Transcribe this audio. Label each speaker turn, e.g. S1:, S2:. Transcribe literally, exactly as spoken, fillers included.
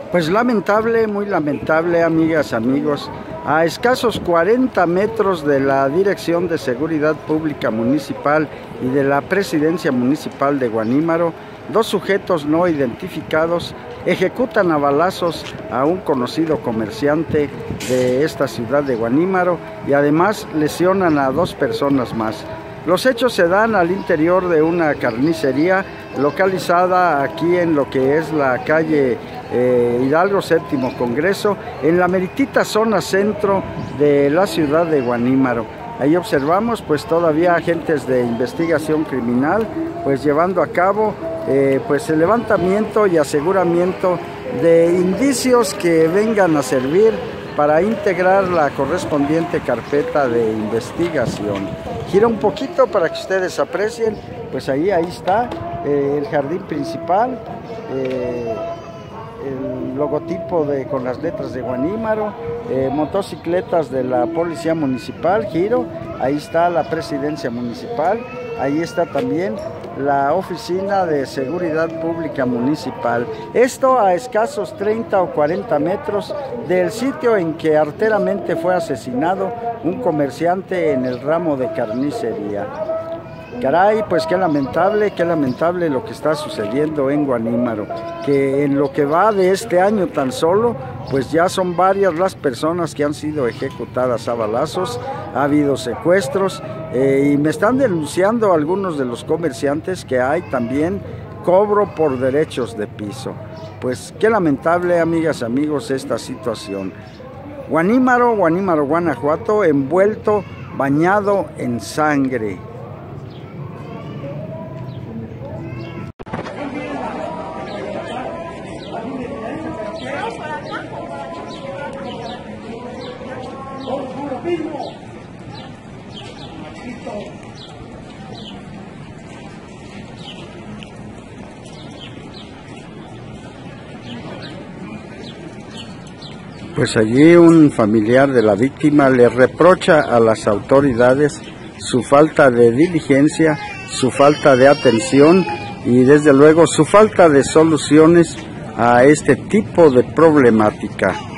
S1: Pues lamentable, muy lamentable, amigas, amigos. A escasos cuarenta metros de la Dirección de Seguridad Pública Municipal y de la Presidencia Municipal de Guanímaro, dos sujetos no identificados ejecutan a balazos a un conocido comerciante de esta ciudad de Guanímaro y además lesionan a dos personas más. Los hechos se dan al interior de una carnicería localizada aquí en lo que es la calle eh, Hidalgo Séptimo Congreso, en la meritita zona centro de la ciudad de Guanímaro. Ahí observamos pues todavía agentes de investigación criminal pues llevando a cabo eh, pues el levantamiento y aseguramiento de indicios que vengan a servir para integrar la correspondiente carpeta de investigación. Gira un poquito para que ustedes aprecien, pues ahí, ahí está eh, el jardín principal, eh, el logotipo de, con las letras de Guanímaro, eh, motocicletas de la Policía Municipal, giro, ahí está la Presidencia Municipal, ahí está también la Oficina de Seguridad Pública Municipal. Esto a escasos treinta o cuarenta metros del sitio en que arteramente fue asesinado un comerciante en el ramo de carnicería. Caray, pues qué lamentable, qué lamentable lo que está sucediendo en Guanímaro, que en lo que va de este año tan solo, pues ya son varias las personas que han sido ejecutadas a balazos, ha habido secuestros eh, y me están denunciando algunos de los comerciantes que hay también cobro por derechos de piso. Pues qué lamentable, amigas, amigos, esta situación. Guanímaro, Guanímaro, Guanajuato, envuelto, bañado en sangre. Pues allí un familiar de la víctima le reprocha a las autoridades su falta de diligencia, su falta de atención y desde luego su falta de soluciones a este tipo de problemática.